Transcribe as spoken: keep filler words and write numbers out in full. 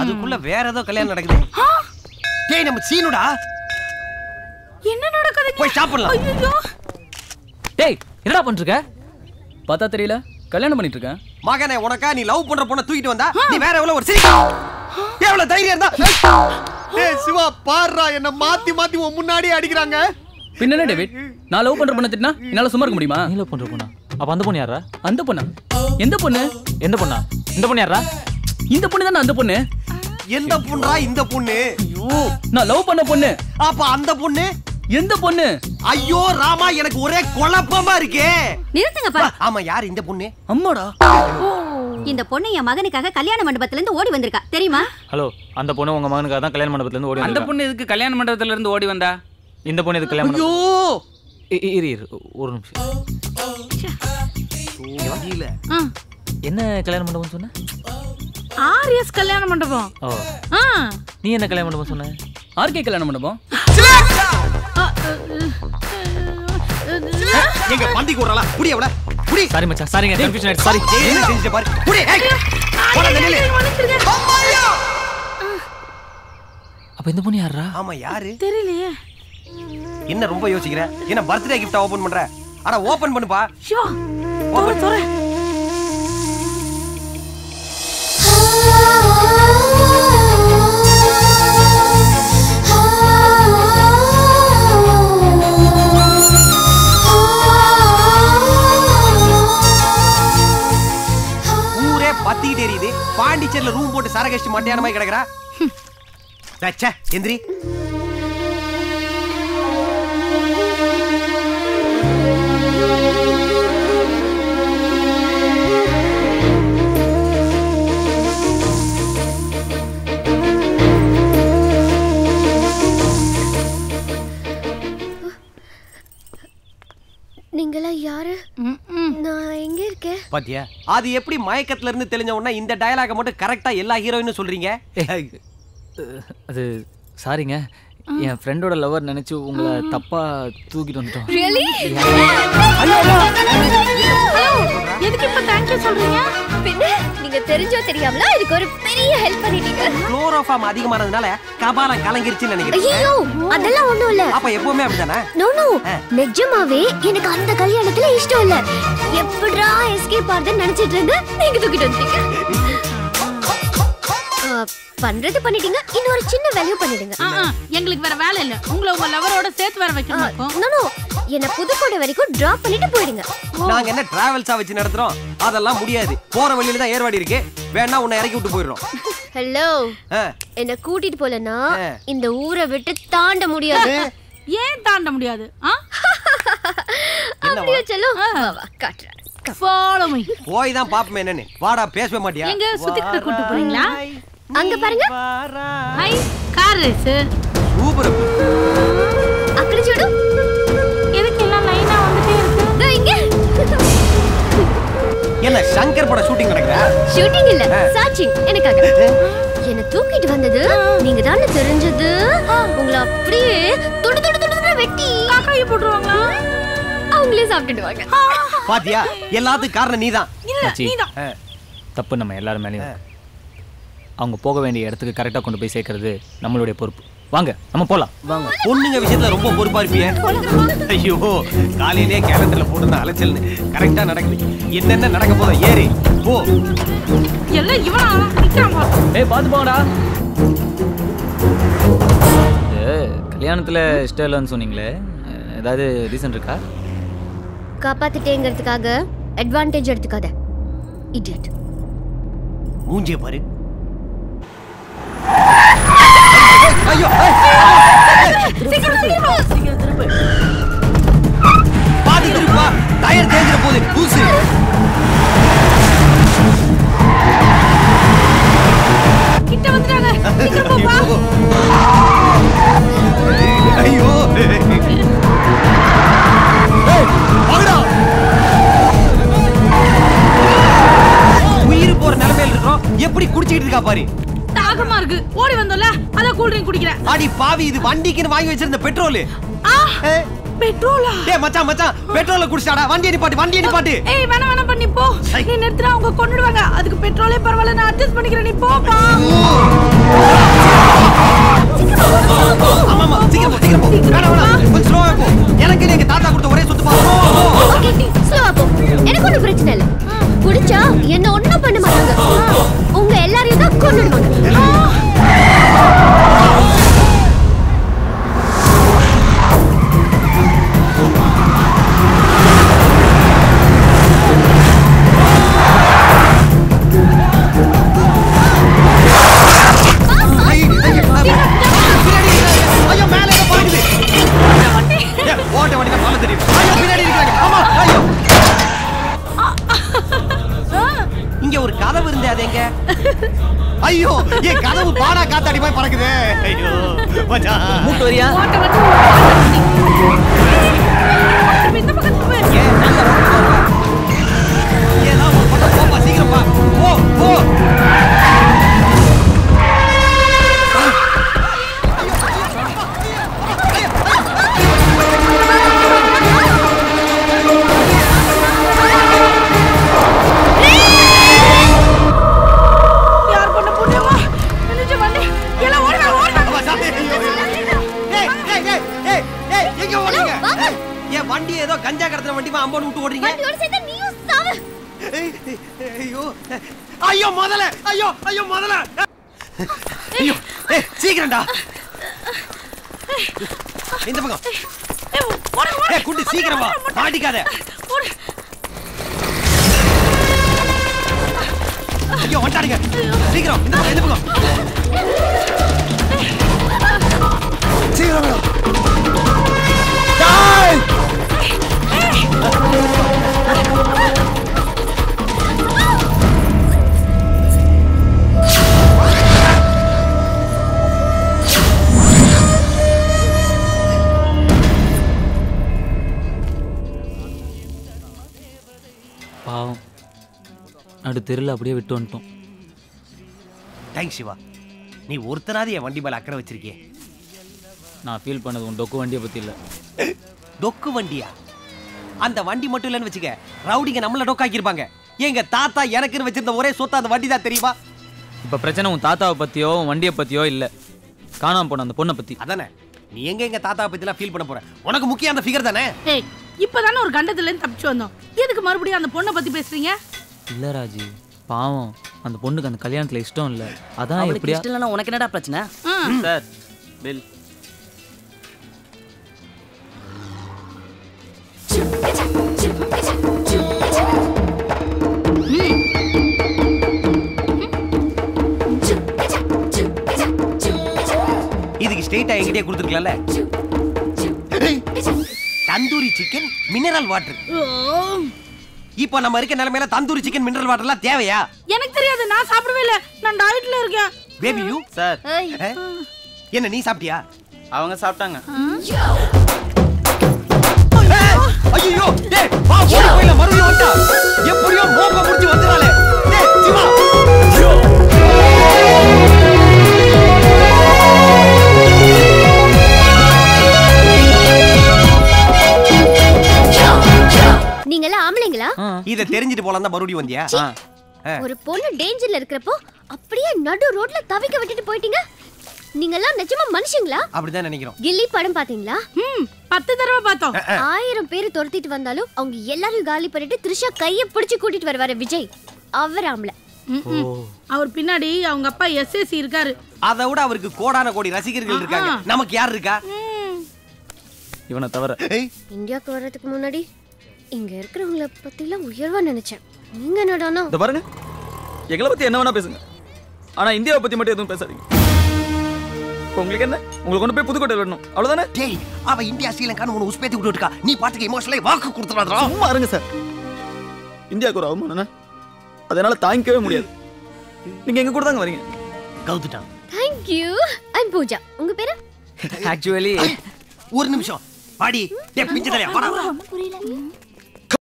அதுக்குள்ள வேற ஏதோ கல்யாணம் நடக்குது. டேய் நம்ம சீனுடா. என்ன நடக்குது? போய் ஸ்டாப் பண்ணலாம். ஐயோ. டேய் என்னடா பண்ணிட்டு இருக்க? பார்த்தா தெரியல கல்யாணம் பண்ணிட்டு இருக்கேன். மகனே உனக்கா நீ லவ் பண்ற பொண்ண தூக்கிட்டு வந்தா நீ வேற எவ்வளவு ஒரு சிரிக்க. எவ்வளவு தைரியம் இருந்தா? டேய் சிவா பாருடா என்ன மாத்தி மாத்தி உன் முன்னாடியே அடிக்குறாங்க. பின்னே டேவிட் நான் லவ் பண்ற பொண்ண திட்டினா என்னால சும்மா இருக்க முடியுமா? நீ லவ் பண்ற பொண்ணா? அப்ப அந்த பொண்ணு யாரா? அந்த பொண்ணா? எந்த பொண்ணு? எந்த பொண்ணா? இந்த பொண்ணு யாரா? இந்த பொண்ணு தான அந்த பொண்ணு. எந்த பொண்ணா இந்த பொண்ணு? ஐயோ நான் லவ் பண்ண பொண்ணு. அப்ப அந்த பொண்ணு எந்த பொண்ணு? ஐயோ ராமா எனக்கு ஒரே குழப்பமா இருக்கே. நிறுத்துங்கப்பா. ஆமா யார் இந்த பொண்ணு? அம்மாடா. இந்த பொண்ணு என் மகனுக்காக கல்யாண மண்டபத்துல இருந்து ஓடி வந்திருக்கா தெரியுமா? ஹலோ அந்த பொண்ணு உங்க மகனுக்காக தான் கல்யாண மண்டபத்துல இருந்து ஓடி வந்தா. அந்த பொண்ணு எதுக்கு கல்யாண மண்டபத்துல இருந்து ஓடி வந்தா? இந்த பொண்ணு எதுக்கு கல்யாணம்? ஐயோ இரு இரு ஒரு நிமிஷம். என்ன கல்யாண மண்டபம் சொன்ன? ஆர்எஸ் கல்யாண மண்டபம். ஓ நீ என்ன கல்யாண மண்டபம் சொன்ன? ஆர்கே கல்யாண மண்டபம். எங்க பந்தி கூறலாம் புடி அவள புடி. சாரி மச்சான் சாரிங்க கன்ஃபியூஷன் ஆயிடுச்சு சாரி. என்ன செஞ்சு பாரு புடி. ஏய் போடா நில்லு. அம்மாயா. அப்ப இந்த பொண்ணு யாரா? ஆமா யாரு? தெரியலையே. என்ன ரொம்ப யோசிக்கிற? என்ன பர்த்டே கிஃப்ட்டா ஓபன் பண்ற? அட ஓபன் பண்ணுப்பா. சிவா ஓபன் தோற. ஊரே பத்திக்கிட்டே எரியுது. பாண்டிச்சேரியில ரூம் போட்டு சரகஷ்டி மட்டையான மாதிரி கிடக்குறா. சச்சே எந்திரி. நீங்களா யாரு? நான் எங்க இருக்கேன்? பாத்தியா அது எப்படி மயக்கத்துல இருந்து தெரிஞ்ச உடனே இந்த டயலாக மட்டும் கரெக்டா எல்லா ஹீரோயினும் சொல்றீங்க. அது சாரிங்க என் ஃப்ரெண்டோட லவர் நினைச்சு உங்களை தப்பா தூக்கிட்டு வந்துட்டோம். ரியலி? எதுக்கு இப்ப தேங்க் யூ சொல்றீங்க? பின்ன நீங்க தெரிஞ்சோ தெரியாமல இதுக்கு ஒரு பெரிய ஹெல்ப் பண்ணிட்டீங்க. குளோரோஃபார்ம் அதிகமானதுனால கபாலம் கலங்கிருச்சுன்னு நினைக்கிறேன். ஐயோ அதெல்லாம் ஒண்ணும் இல்ல. அப்ப எப்பவுமே அப்படிதானே? நோ நோ நிஜமாவே எனக்கு அந்த கல்யாணத்துல இஷ்டம் இல்ல. எப்படிடா எஸ்கேப் ஆறதுன்னு நினைச்சிட்டு இருந்தேன். நீங்க தூக்கிட்டு வந்துட்டீங்க. பண்றது பண்ணிட்டீங்க. இன்னொரு சின்ன வேல்யூ பண்ணிடுங்க. எங்களுக்கு வேற வேலை இல்ல. உங்களை உங்க லவரோட சேர்த்து வேற வைக்கணும். நோ நோ என்ன புதுக்கோட்டை வரைக்கும் டிராப் பண்ணிட்டு போயிடுங்க. நாங்க என்ன டிராவல்ஸா வச்சு நடத்துறோம்? அதெல்லாம் முடியாது. போற வழியில தான் ஏர்வாடி இருக்கு. வேணா உன்னை இறக்கி விட்டு போயிடுறோம். ஹலோ என்ன கூட்டிட்டு போலனா இந்த ஊரை விட்டு தாண்ட முடியாது. ஏன் தாண்ட முடியாது? அப்படியே செல்லு. வா வா காட்றேன். Follow me. போய் தான் பாப்பமே என்னன்னு. வாடா பேசவே மாட்டியா? எங்க சுத்திட்டு கூட்டி போறீங்களா? அங்க பாருங்க. ஹை கார் ரேஸ். சூப்பர். அக்கட చూడు. எதுக்கு எல்லாம் லைனா வந்துட்டே இருக்கு? இதோ இங்க. என்ன சங்கர் பட ஷூட்டிங் நடக்குதா? ஷூட்டிங் இல்ல சர்ச்சிங். எனக்காக என்ன தூக்கிட்டு வந்தது நீங்க தான தெரிஞ்சது. உங்களை அப்படியே தொடு தொடு தொடு வெட்டி காக்காயை போடுவாங்களா? அவங்களே சாப்பிட்டுட்டு வாங்க. பாத்தியா எல்லாத்துக்கும் காரணம் நீதான். இல்ல நீதான். தப்பு நம்ம எல்லாரும் மேலயும். அவங்க போக வேண்டிய இடத்துக்கு கரெக்டா கொண்டு போய் சேர்க்கிறது நம்மளுடைய பொறுப்பு. வாங்க நம்ம போலாம். வாங்க. பொண்ணுங்க விஷயத்துல ரொம்ப பொறுப்பா இருப்பியே. ஐயோ காலையிலே கேலண்டர்ல போட்டுன அலைச்சல்னு கரெக்டா நடக்குது. என்னென்ன நடக்க போதோ ஏறி போ. எல்லாம் இவனா நிக்கறான் பா. ஏய் பாத்து போங்கடா. ஏ கல்யாணத்துல ஸ்டைலன்னு சொன்னீங்களே ஏதாவது ரீசன் இருக்கா? காப்பாத்திட்டேங்கிறதுக்காக அட்வான்டேஜ் எடுத்துக்காத. இடியட். மூஞ்சிய பாரு. ஐயோ சீக்கிரம் திரும்ப சீக்கிரம் திரும்ப. பாதி திருப்பா. டயர் தேஞ்சிர போகுது. பூசு. கிட்ட வந்துட்டாங்க. சீக்கிரம் போ பா. ஐயோ ஏய் வாடா. உயிர் போற நிலைமையில இருக்கோம். எப்படி குடிச்சிட்டு இருக்கா பாரு. தாகமா இருக்கு. ஓடி வந்தோல அத கூல் ட்ரிங்க் குடிக்கிறேன். அடி பாவி இது வண்டிக்குன்னு வாங்கி வச்சிருந்த பெட்ரோல். ஆ பெட்ரோலா? டேய் மச்சான் மச்சான் பெட்ரோல குடிச்சாடா. வண்டியை நிப்பாட்டு வண்டியை நிப்பாட்டு. ஏய் வேணா வேணா பண்ணி போ. நீ நிறுத்துறா அவங்க கொன்னுடுவாங்க. அதுக்கு பெட்ரோலே பரவாயில்லை நான் அட்ஜஸ்ட் பண்ணிக்கிறேன். நீ போ பா. ஐயோ என் கதவு பாடா காத்தாடி போய் பறக்குதே. ஐயோ மச்சான் மூட்டு வரியா? ஓட்ட வந்து இந்த பக்கத்துக்கு போய் ஏன் நாங்க ஏதா ஒரு பக்கம் போப்பா சீக்கிரம் பா. போ போ. வண்டி ஏதோ கஞ்சா கடத்துற வண்டி அம்போன்னு விட்டு ஓடுறீங்க. வண்டியோட சேர்த்து நீயும் சாவு. ஐயோ ஐயோ முதல்ல ஐயோ ஐயோ முதல்ல ஐயோ ஏய் சீக்கிரம்டா. இந்த பக்கம் ஏய் குட்டி சீக்கிரம் வா. மாட்டிக்காத. ஐயோ வண்டாடுங்க சீக்கிரம். இந்த இந்த பக்கம் சீக்கிரம் டேய். பாவம் நடு தெருல அப்படியே விட்டு வந்துட்டோம். தேங்க்ஸ் சிவா. நீ ஒருத்தராது என் வண்டி மேல அக்கறை வச்சிருக்கியே. நான் ஃபீல் பண்ணது உன் டொக்கு வண்டியை பத்தி இல்ல. டொக்கு வண்டியா? அந்த வண்டி மட்டும் இல்லைன்னு வச்சுக்க, ரவுடிங்க நம்மள டொக்காக்கிருப்பாங்க. எங்க தாத்தா எனக்குன்னு வச்சிருந்த ஒரே சொத்து அந்த வண்டி தான் தெரியுமா? இப்ப பிரச்சனை உன் தாத்தாவை பத்தியோ உன் வண்டியை பத்தியோ இல்ல, காணாம போன அந்த பொண்ணை பத்தி. அதானே நீ எங்க எங்க தாத்தாவை பத்தி எல்லாம் ஃபீல் பண்ண போற? உனக்கு முக்கியம் அந்த ஃபிகர் தானே. ஏய் இப்பதானே ஒரு கண்டத்துல இருந்து தப்பிச்சு வந்தோம். எதுக்கு மறுபடியும் அந்த பொண்ணை பத்தி பேசுறீங்க? இல்ல ராஜி, பாவம் அந்த பொண்ணுக்கு அந்த கல்யாணத்துல இஷ்டம் இல்ல. அதான் எப்படியா இஷ்டம் இல்லைன்னா உனக்கு என்னடா பிரச்சனை? Sir bill. இதுக்கு ஸ்ட்ரெயிட்டா என்கிட்டயே கொடுத்துருக்கலாம்ல. Tandoori chicken mineral water. இப்போ நம்ம இருக்க நிலைமையில தந்தூரி சிக்கன் மினரல் வாட்டர் எல்லாம் தேவையா? எனக்கு தெரியாது, நான் சாப்பிடவே இல்ல. நான் டயட்ல இருக்கேன். பேபி யூ சார் என்ன நீ சாப்பிட்டியா? அவங்க சாப்பிட்டாங்க. ஐயோ டேய் வா ஓடி போயில மறுபடியும் வந்தா. எப்படியோ மோப்ப புடிச்சு வந்துறாளே. டேய் சிவா. நீங்க எல்லாம் ஆம்பளைங்களா? இத தெரிஞ்சிட்டு போலாம் தான் மறுபடியும் வந்தியா? ஒரு பொண்ணு டேஞ்சர்ல இருக்கிறப்போ அப்படியே நடு ரோட்ல தவிக்க விட்டுட்டு போயிட்டீங்க. நீங்க எல்லாம் நிஜமா மனுஷங்களா? அப்படிதான் நினைக்கிறோம். கில்லி படம் பாத்தீங்களா? ம் பத்து தடவை பார்த்தோம். ஆயிரம் பேர் துரத்திட்டு வந்தாலும் அவங்க எல்லாரும் காலி பண்ணிட்டு த்ரிஷா கைய பிடிச்சு கூட்டிட்டு வருவாரு விஜய். அவர் ஆம்பளை. அவர் பின்னாடி அவங்க அப்பா எஸ்எஸ்சி இருக்காரு. அதை விட அவருக்கு கோடான கோடி ரசிகர்கள் இருக்காங்க. நமக்கு யார் இருக்கா? இவனை தவிர. இந்தியாவுக்கு வர்றதுக்கு முன்னாடி இங்க இருக்கிறவங்கள பத்தி எல்லாம் உயர்வா நினைச்சேன். நீங்க என்னடானா? இந்த பாருங்க, எங்களை பத்தி என்ன வேணா பேசுங்க, ஆனா இந்தியாவை பத்தி மட்டும் எதுவும் பேசாதீங்க. உங்களுக்கு என்ன, உங்களுக்கு கொண்டு போய் புதுக்கோட்டை விடணும் அவ்வளவுதானே? டேய் அவ இந்தியா ஸ்ரீலங்கான்னு உன்னை உஸ்பேத்தி விட்டு இருக்கா. நீ பாட்டுக்கு எமோஷனலா வாக்கு கொடுத்துறாதடா. சும்மா இருங்க சார். இந்தியாவுக்கு ஒரு அவமானம் அதனால தாங்கிக்கவே முடியாது. நீங்க எங்க கூட தாங்க வரீங்க. கவுத்துட்டான். Thank you. I'm பூஜா. உங்க பேரு? ஆக்சுவலி ஒரு நிமிஷம் பாடி. டேய் பிஞ்சு தலையா வாடா. புரியல.